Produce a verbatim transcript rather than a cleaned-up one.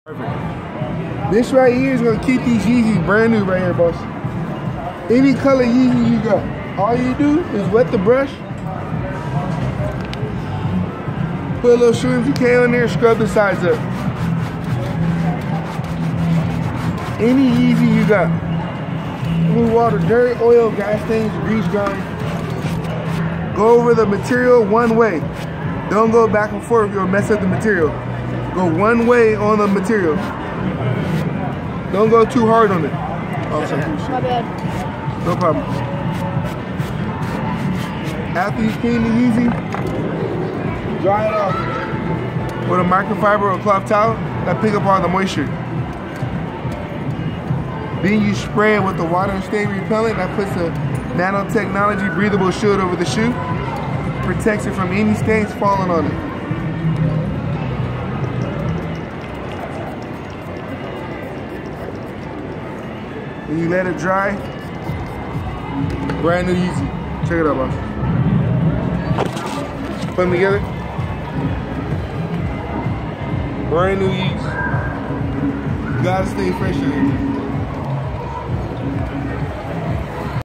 Perfect. This right here is gonna keep these Yeezys brand new right here, boss. Any color Yeezy you got, all you do is wet the brush, put a little shoe if you can on there, scrub the sides up. Any Yeezy you got. Remove water, dirt, oil, gas stains, grease grind. Go over the material one way. Don't go back and forth, you'll mess up the material. Go one way on the material. Don't go too hard on it. Oh, my bad. No problem. After you clean the Yeezy, dry it off with a microfiber or cloth towel that pick up all the moisture. Then you spray it with the water and stain repellent that puts a nanotechnology breathable shield over the shoe. Protects it from any stains falling on it. When you let it dry, brand new Yeezy. Check it out, boss. Put them together. Brand new Yeezy. You gotta stay fresh in here.